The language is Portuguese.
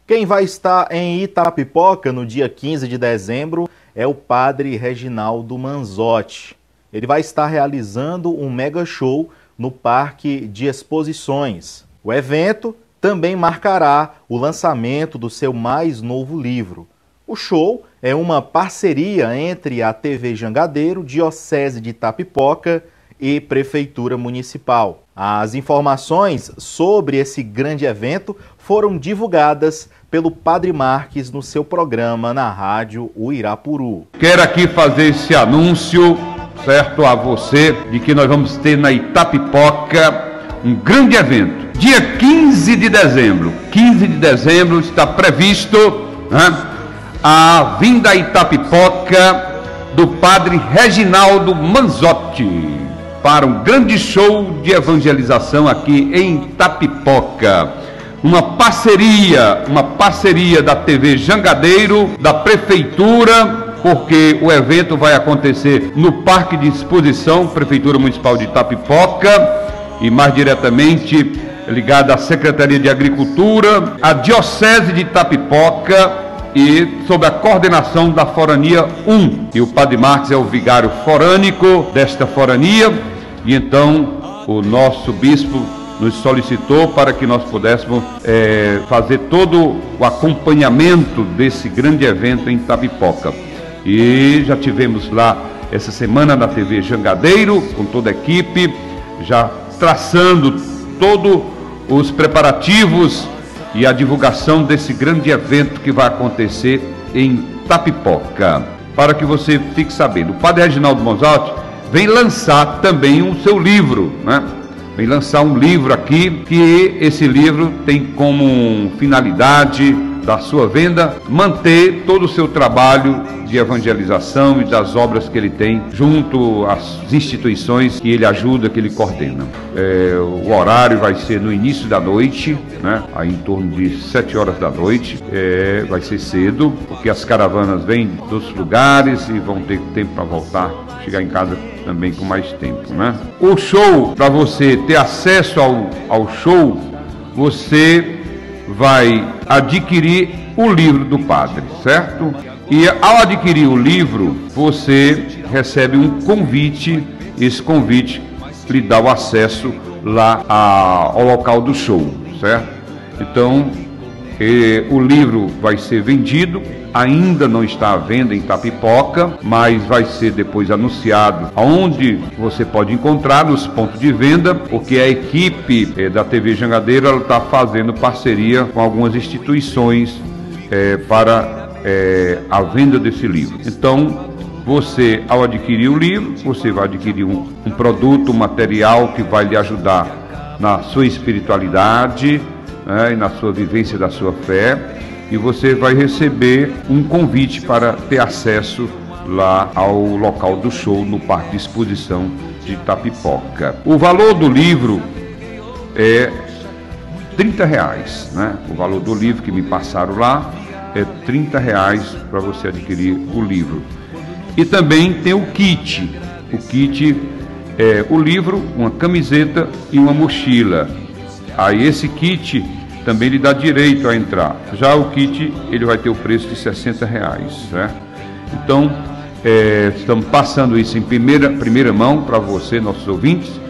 Quem vai estar em Itapipoca no dia 15 de dezembro é o padre Reginaldo Manzotti. Ele vai estar realizando um mega show no Parque de Exposições. O evento também marcará o lançamento do seu mais novo livro. O show é uma parceria entre a TV Jangadeiro, Diocese de Itapipoca e Prefeitura Municipal. As informações sobre esse grande evento foram divulgadas pelo Padre Marques no seu programa na rádio Uirapuru. Quero aqui fazer esse anúncio, certo, a você, de que nós vamos ter na Itapipoca um grande evento. Dia 15 de dezembro. 15 de dezembro está previsto, né, a vinda a Itapipoca do Padre Reginaldo Manzotti para um grande show de evangelização aqui em Itapipoca. Uma parceria da TV Jangadeiro, da Prefeitura, porque o evento vai acontecer no Parque de Exposição, Prefeitura Municipal de Itapipoca, e mais diretamente ligada à Secretaria de Agricultura, à Diocese de Itapipoca e sob a coordenação da Forania 1. E o Padre Marques é o vigário forânico desta forania, e então o nosso bispo nos solicitou para que nós pudéssemos fazer todo o acompanhamento desse grande evento em Itapipoca. E já tivemos lá essa semana na TV Jangadeiro, com toda a equipe, já traçando todos os preparativos e a divulgação desse grande evento que vai acontecer em Itapipoca. Para que você fique sabendo, o Padre Reginaldo Manzotti vem lançar também o seu livro, né? Vem lançar um livro aqui, que esse livro tem como finalidade da sua venda manter todo o seu trabalho de evangelização e das obras que ele tem junto às instituições que ele ajuda, que ele coordena. O horário vai ser no início da noite, né? Aí em torno de 7 horas da noite. Vai ser cedo, porque as caravanas vêm dos lugares e vão ter tempo para voltar, chegar em casa também com mais tempo, né? O show, para você ter acesso ao show, você vai adquirir o livro do padre, certo? E ao adquirir o livro, você recebe um convite. Esse convite lhe dá o acesso lá ao local do show, certo? Então, o livro vai ser vendido, ainda não está à venda em Itapipoca, mas vai ser depois anunciado aonde você pode encontrar nos pontos de venda, porque a equipe da TV Jangadeiro está fazendo parceria com algumas instituições para a venda desse livro. Então, você, ao adquirir o livro, você vai adquirir um produto, um material que vai lhe ajudar na sua espiritualidade, e na sua vivência da sua fé, e você vai receber um convite para ter acesso lá ao local do show no Parque de Exposição de Itapipoca. O valor do livro é R$30, né? O valor do livro que me passaram lá é R$30 para você adquirir o livro. E também tem o kit. O kit é o livro, uma camiseta e uma mochila. Aí esse kit também lhe dá direito a entrar. Já o kit, ele vai ter o preço de R$60, né? Então, estamos passando isso em primeira mão para você, nossos ouvintes,